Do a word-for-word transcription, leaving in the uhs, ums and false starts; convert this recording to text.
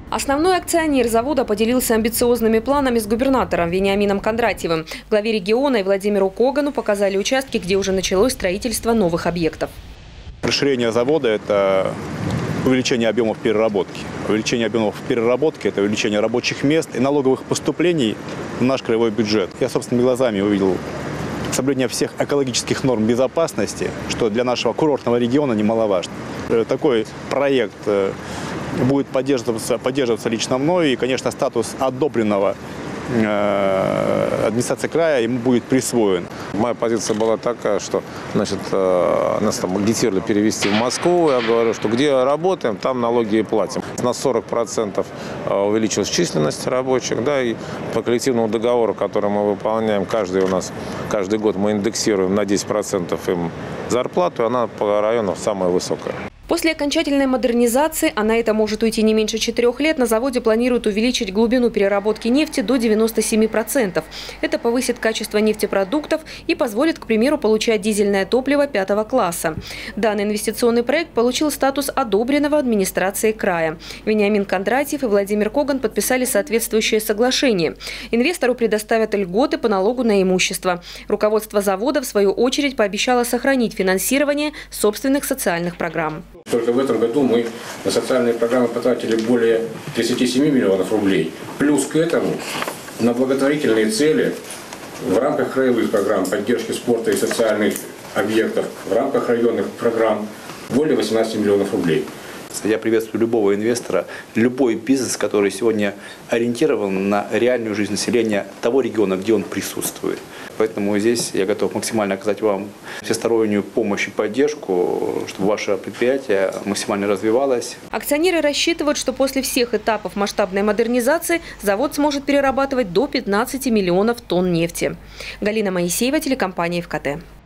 Основной акционер завода поделился амбициозными планами с губернатором Вениамином Кондратьевым. Главе региона и Владимиру Когану показали участки, где уже началось строительство новых объектов. Расширение завода – это увеличение объемов переработки. Увеличение объемов переработки – это увеличение рабочих мест и налоговых поступлений в наш краевой бюджет. Я собственными глазами увидел соблюдение всех экологических норм безопасности, что для нашего курортного региона немаловажно. Такой проект будет поддерживаться, поддерживаться лично мной, и, конечно, статус одобренного администрации края ему будет присвоен. Моя позиция была такая, что значит, нас там агитировали перевести в Москву. Я говорю, что где работаем, там налоги и платим. На сорок процентов увеличилась численность рабочих, да, и по коллективному договору, который мы выполняем каждый у нас, каждый год мы индексируем на десять процентов им зарплату, и она по району самая высокая. После окончательной модернизации, а на это может уйти не меньше четырех лет, на заводе планируют увеличить глубину переработки нефти до девяноста семи процентов. Это повысит качество нефтепродуктов и позволит, к примеру, получать дизельное топливо пятого класса. Данный инвестиционный проект получил статус одобренного администрацией края. Вениамин Кондратьев и Владимир Коган подписали соответствующее соглашение. Инвестору предоставят льготы по налогу на имущество. Руководство завода, в свою очередь, пообещало сохранить финансирование собственных социальных программ. Только в этом году мы на социальные программы потратили более тридцати семи миллионов рублей. Плюс к этому на благотворительные цели в рамках краевых программ поддержки спорта и социальных объектов, в рамках районных программ более восемнадцати миллионов рублей. Я приветствую любого инвестора, любой бизнес, который сегодня ориентирован на реальную жизнь населения того региона, где он присутствует. Поэтому здесь я готов максимально оказать вам всестороннюю помощь и поддержку, чтобы ваше предприятие максимально развивалось. Акционеры рассчитывают, что после всех этапов масштабной модернизации завод сможет перерабатывать до пятнадцати миллионов тонн нефти. Галина Моисеева, телекомпания ФКТ.